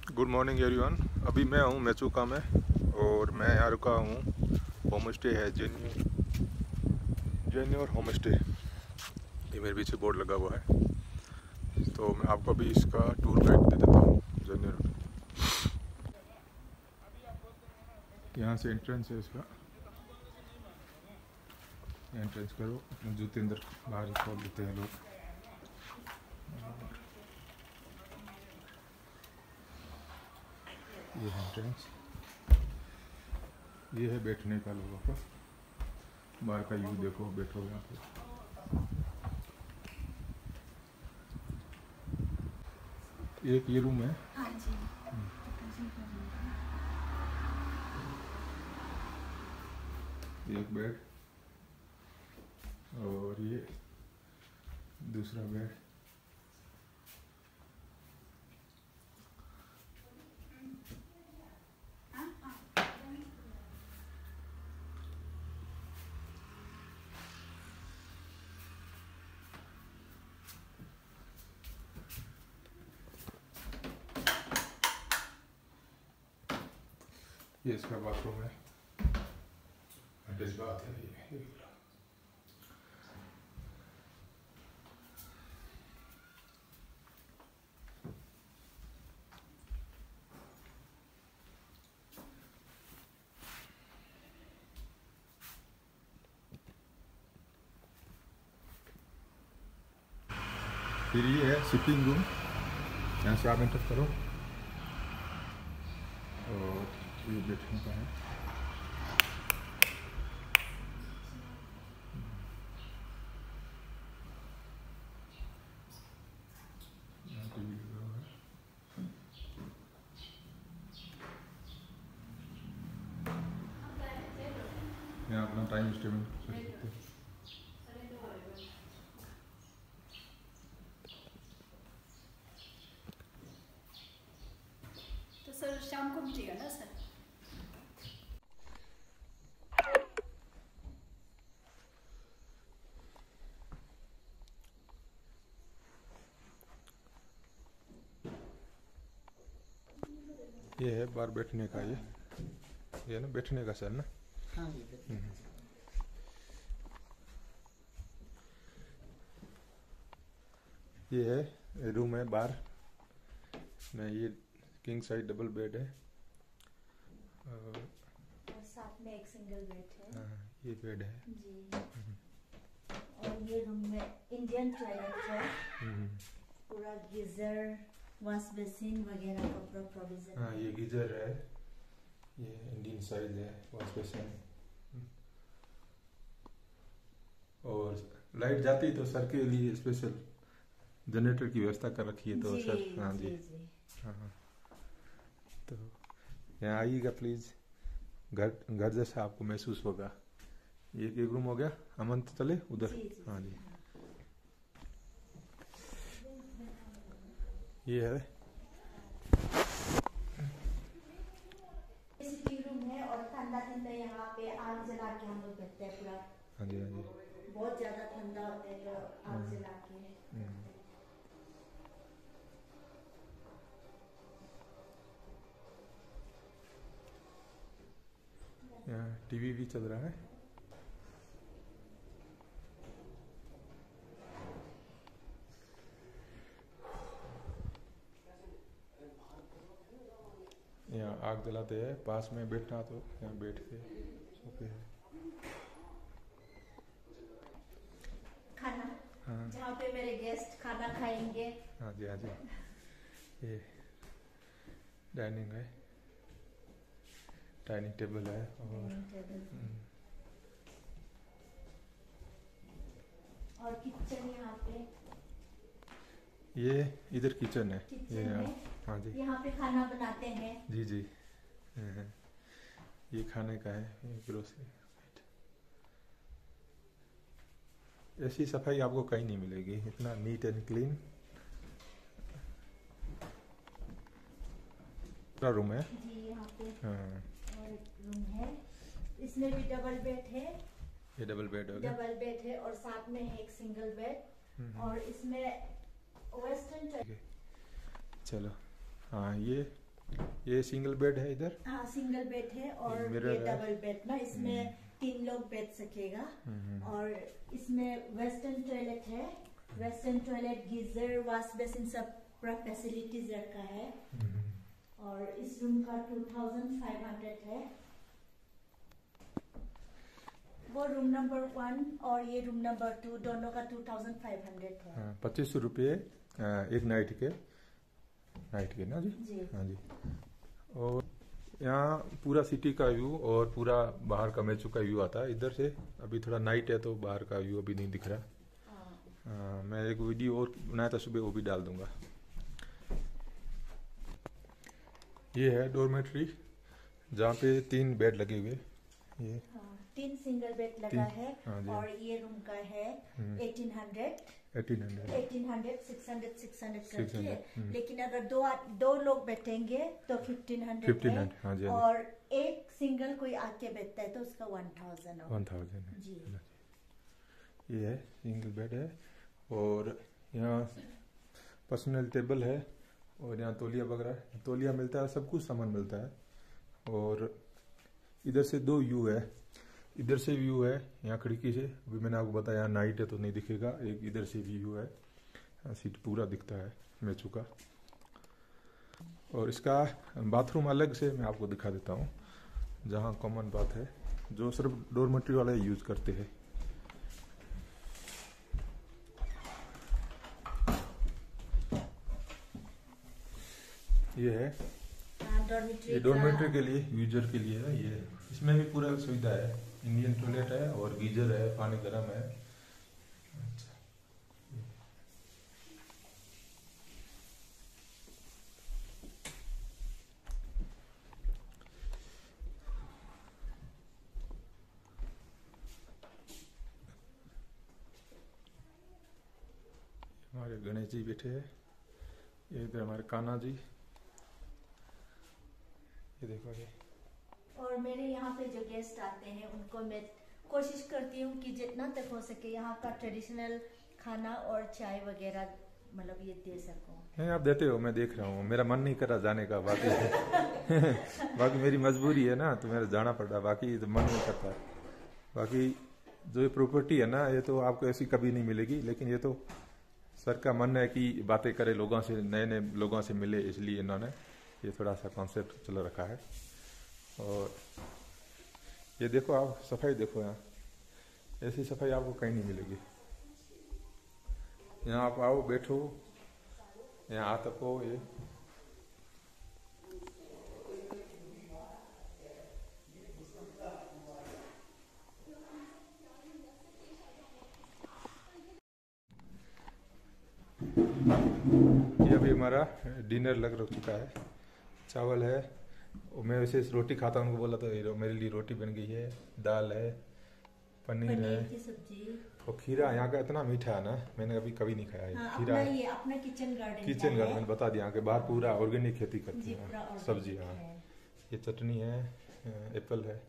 Good morning everyone. अभी मैं हूँ मेचुका में और मैं यहाँ रुका हूँ। होम स्टे है जेन्योर होम स्टे। ये मेरे पीछे बोर्ड लगा हुआ है, तो मैं आपको अभी इसका टूर गाइड दे देता हूँ जेन्योर। यहाँ से एंट्रेंस है इसका। एंट्रेंस करो, अपने जूते अंदर बाहर खोल देते हैं लोग। ये है एंट्रेंस। ये है बैठने का लोगों का। बाहर का व्यू देखो, बैठो यहाँ पे। एक ये रूम है। हाँ जी। एक बेड और ये दूसरा बेड। ये इसका बाथरूम है, अटैच बाथ है ये। फिर ये है सिटिंग रूम। यहाँ से आप एंटर करो और ये बैठने का है। यहाँ टीवी लगा हुआ है। यहाँ अपना टाइम स्पेंड कर सकते हैं। तो सर शाम को मिलेगा ना सर? ये है बाहर बैठने का। ये ना बैठने का सर ना। हाँ ये है रूम है बाहर में। ये किंग साइज डबल बेड है और साथ में एक सिंगल बेड है। हाँ, ये बेड है जी। और ये रूम में इंडियन टॉयलेट है। पूरा गीजर, वॉश बेसिन वगैरह का पूरा प्रोविजन। हाँ, ये गीजर है। ये इंडियन साइज है, वॉश बेसिन। और लाइट जाती तो सर के लिए स्पेशल जनरेटर की व्यवस्था कर रखी है। तो जी, सर हाँ जी। हाँ हाँ, तो यहाँ आइएगा प्लीज़। घर जैसा आपको महसूस होगा। ये एक रूम हो गया। अमन तो चले उधर। हाँ जी, ये है सिटी रूम है। और ठंडा ठंडा यहाँ पे आग जला के हम लोग बैठते हैं पूरा। हाँ जी। हाँ जी, बहुत ज्यादा ठंडा होता है तो आग जला के। यहाँ टीवी भी चल रहा है। यहाँ आग जलाते हैं। पास में बैठना तो यहाँ बैठ के सोते हैं। खाना, हाँ जहाँ पे मेरे गेस्ट खाना खाएंगे। हाँ जी। हाँ जी, ये डाइनिंग है, डाइनिंग टेबल है। और किचन यहाँ पे। ये इधर किचन है। किचन ये है। हाँ जी। यहाँ पे खाना बनाते हैं। जी जी। ये खाने का है। ये ग्रोसरी। ऐसी सफाई आपको कहीं नहीं मिलेगी, इतना नीट एंड क्लीन पूरा रूम है। जी, यहाँ पे हाँ, और एक रूम है। इसमें भी डबल बेड है। ये डबल बेड हो गया। डबल बेड है और साथ में है एक सिंगल बेड। और इसमें वेस्टर्न। चलो, हाँ ये ये सिंगल बेड है इधर? हाँ सिंगल बेड है और ये डबल बेड ना, इसमें 3 लोग बैठ सकेगा। और इसमें वेस्टर्न टॉयलेट है, western toilet, geyser, wash basin सब पूरा फैसिलिटीज रखा है। और इस रूम का 2500 है। वो रूम नंबर 1 और ये रूम नंबर 2 दोनों का 2500 है। 2500 रुपये एक नाइट के ना जी? हाँ जी। और यहाँ पूरा सिटी का व्यू और पूरा बाहर का मैचू का व्यू आता है इधर से। अभी थोड़ा नाइट है तो बाहर का व्यू अभी नहीं दिख रहा। मैं एक वीडियो और बनाया था सुबह, वो भी डाल दूंगा। ये है डोरमेट्री जहाँ पे 3 बेड लगे हुए। ये 3 सिंगल बेड लगा है। और ये रूम का है 1800 600 करके। लेकिन अगर दो लोग बैठेंगे तो 1500 है। और एक सिंगल कोई आके बैठता है तो उसका 1000 जी। ये है सिंगल बेड है। और यहाँ पर्सनल टेबल है और यहाँ तौलिया वगैरह, तौलिया मिलता है, सब कुछ सामान मिलता है। और इधर से 2 व्यू है, इधर से व्यू है यहाँ खिड़की से। अभी मैंने आपको बताया नाइट है तो नहीं दिखेगा। एक इधर से भी व्यू है, सीट पूरा दिखता है मैचू का। और इसका बाथरूम अलग से मैं आपको दिखा देता हूँ, जहाँ कॉमन बात है जो सिर्फ डोरमेट्री वाले यूज करते हैं। ये है ये डोरमेट्री के लिए, यूजर के लिए है ये। इसमें भी पूरा सुविधा है, इंडियन टॉयलेट है और गीजर है, पानी गर्म है। अच्छा, हमारे गणेश जी बैठे हैं। ये इधर हमारे कान्हा जी, ये देखो ये। और मेरे यहाँ पे जो गेस्ट आते हैं उनको मैं कोशिश करती हूँ कि जितना तक हो सके यहाँ का ट्रेडिशनल खाना और चाय वगैरह मतलब ये दे सकूँ। नहीं, आप देते हो, मैं देख रहा हूँ। मेरा मन नहीं कर रहा जाने का, बाकी बाकी मेरी मजबूरी है ना, तो मेरा जाना पड़ रहा। बाकी तो मन नहीं करता। बाकी जो ये प्रॉपर्टी है ना, ये तो आपको ऐसी कभी नहीं मिलेगी। लेकिन ये तो सर का मन है कि बातें करे लोगों से, नए नए लोगों से मिले, इसलिए इन्होंने ये थोड़ा सा कॉन्सेप्ट चला रखा है। और ये देखो आप सफाई देखो, यहाँ ऐसी सफाई आपको कहीं नहीं मिलेगी। यहाँ आप आओ, बैठो, यहाँ आ तको। ये अभी हमारा डिनर लग चुका है। चावल है, मैं वैसे रोटी खाता हूँ, उनको बोला तो मेरे लिए रोटी बन गई है, दाल है, पनीर है की सब्जी। और खीरा यहाँ का इतना मीठा है ना, मैंने कभी नहीं खाया है। खीरा अपना ये अपना किचन गार्डन बता दिया कि बाहर पूरा ऑर्गेनिक खेती करती है सब्जी। हाँ, ये चटनी है, एप्पल है।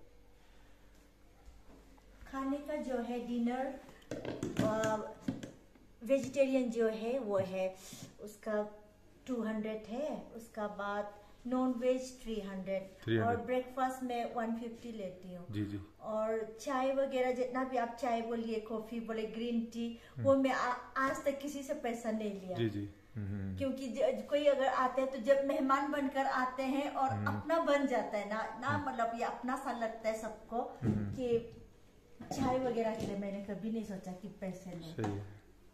खाने का जो है डिनर वेजिटेरियन जो है वो है उसका 200 है। उसका बाद नॉन वेज 300 और ब्रेकफास्ट में 150 लेती हूँ। जी जी। और चाय वगैरह जितना भी आप चाय बोलिए, कॉफी बोले, ग्रीन टी, वो मैं आज तक किसी से पैसा नहीं लिया। जी जी। क्योंकि कोई अगर आते हैं तो जब मेहमान बनकर आते हैं और अपना बन जाता है ना मतलब ये अपना सा लगता है सबको कि चाय वगैरह के लिए मैंने कभी नहीं सोचा कि पैसे लें। सही है।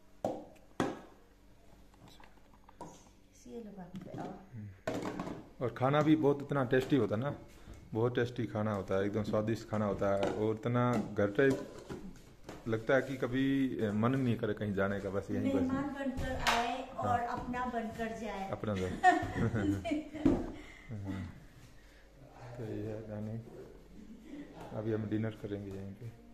और खाना भी बहुत इतना टेस्टी होता है ना, बहुत टेस्टी खाना होता है, एकदम स्वादिष्ट खाना होता है। और इतना घर टाइप लगता है कि कभी मन नहीं करे कहीं जाने का, बस यहीं मेहमान बनकर आए और अपना बनकर जाए, अपना तो ये है। अभी हम डिनर करेंगे यहीं पे।